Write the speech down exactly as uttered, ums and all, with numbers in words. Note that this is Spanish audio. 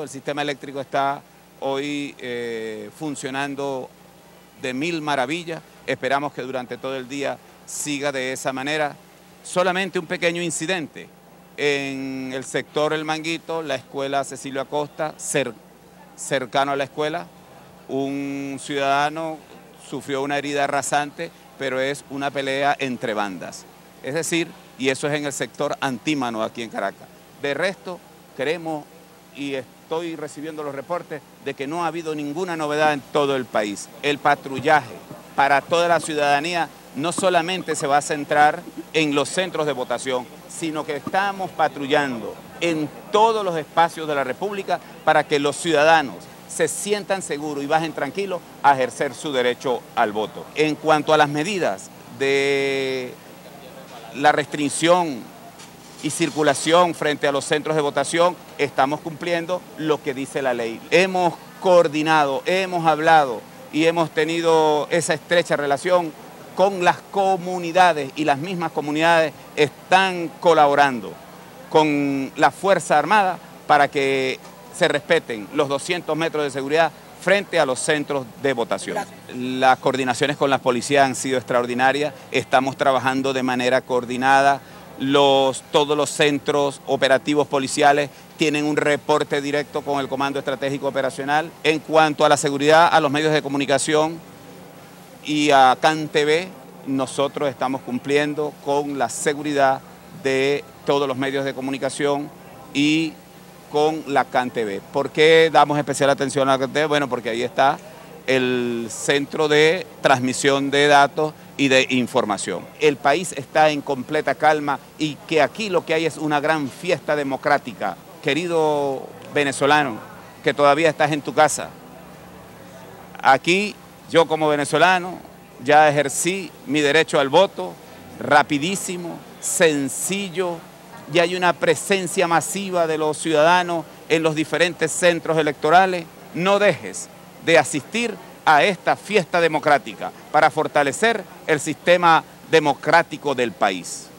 el sistema eléctrico está hoy eh, funcionando de mil maravillas. Esperamos que durante todo el día siga de esa manera. Solamente un pequeño incidente en el sector El Manguito, la escuela Cecilio Acosta, cer cercano a la escuela, un ciudadano sufrió una herida rasante, pero es una pelea entre bandas. Es decir, y eso es en el sector Antímano aquí en Caracas. De resto, creemos y estoy recibiendo los reportes de que no ha habido ninguna novedad en todo el país. El patrullaje para toda la ciudadanía no solamente se va a centrar en los centros de votación, sino que estamos patrullando en todos los espacios de la República para que los ciudadanos se sientan seguros y bajen tranquilos a ejercer su derecho al voto. En cuanto a las medidas de la restricción y circulación frente a los centros de votación, estamos cumpliendo lo que dice la ley. Hemos coordinado, hemos hablado y hemos tenido esa estrecha relación con las comunidades, y las mismas comunidades están colaborando con la Fuerza Armada para que se respeten los doscientos metros de seguridad frente a los centros de votación. Las coordinaciones con las policías han sido extraordinarias, estamos trabajando de manera coordinada, los, todos los centros operativos policiales tienen un reporte directo con el Comando Estratégico Operacional. En cuanto a la seguridad a los medios de comunicación y a CAN T V, nosotros estamos cumpliendo con la seguridad de todos los medios de comunicación y con la CAN T V. ¿Por qué damos especial atención a la CAN T V? Bueno, porque ahí está el centro de transmisión de datos y de información. El país está en completa calma y que aquí lo que hay es una gran fiesta democrática. Querido venezolano, que todavía estás en tu casa, aquí yo como venezolano ya ejercí mi derecho al voto, rapidísimo, sencillo, ya hay una presencia masiva de los ciudadanos en los diferentes centros electorales. No dejes de asistir a esta fiesta democrática para fortalecer el sistema democrático del país.